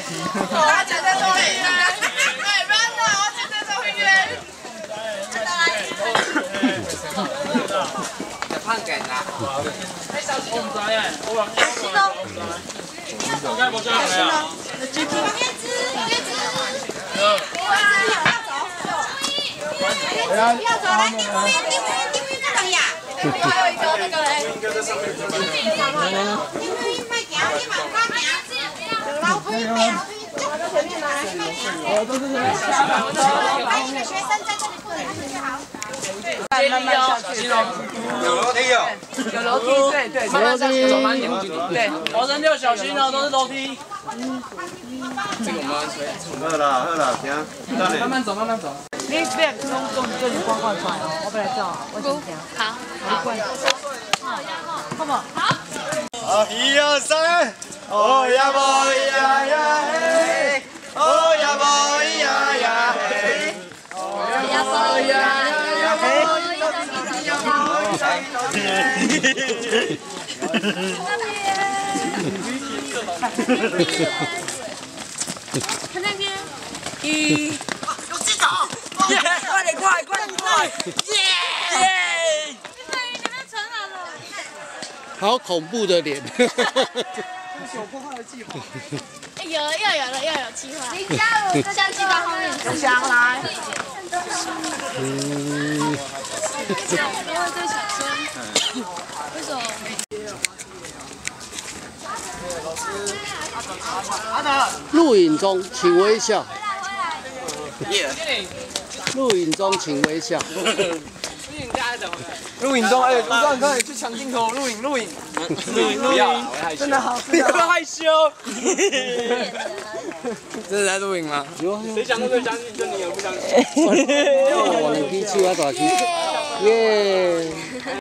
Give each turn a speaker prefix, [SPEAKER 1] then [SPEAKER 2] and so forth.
[SPEAKER 1] 我绝对做会员，哎，不要闹，我绝对做会员。
[SPEAKER 2] 胖梗啦。
[SPEAKER 3] 我唔知诶，我唔知。我该冇做咩啊？
[SPEAKER 1] 不要走，来，丁huy在哪里呀？丁huy还有一个那个嘞。丁huy卖行，你嘛快行，老推表，在前面来。都是这边。还有一个学生在这里不能看就好。
[SPEAKER 3] 慢慢下去哦。
[SPEAKER 2] 有楼梯哦。
[SPEAKER 1] 有楼梯，对对，
[SPEAKER 3] 慢慢下去，走慢点。
[SPEAKER 1] 对，
[SPEAKER 3] 华生六小心哦，都是楼梯。
[SPEAKER 2] 这个我们好啦好啦，行，
[SPEAKER 3] 慢慢走，慢慢走。
[SPEAKER 1] 你别弄这里光光出来哦，我本来照，我先讲。好，好不好？
[SPEAKER 2] 好，1、2、3，哦呀啵呀呀嘿，哦呀啵呀呀嘿，哦呀啵呀呀嘿。
[SPEAKER 1] 看那边，有鸡爪，快点，耶！你们传染了。
[SPEAKER 4] 好恐怖的脸。
[SPEAKER 3] 有破坏的计划。
[SPEAKER 5] 要有计划。你加入这项计划后面。
[SPEAKER 1] 有香来。
[SPEAKER 5] 对小生。为什么？
[SPEAKER 4] 录影中，请微笑。录影中，请微笑。
[SPEAKER 3] 录影中，哎，你快去抢镜头，录影，不要，真的好，不要害羞。真的在录影吗？谁讲都可以相信，就你也不相信。
[SPEAKER 4] 我能举手啊，大举，耶！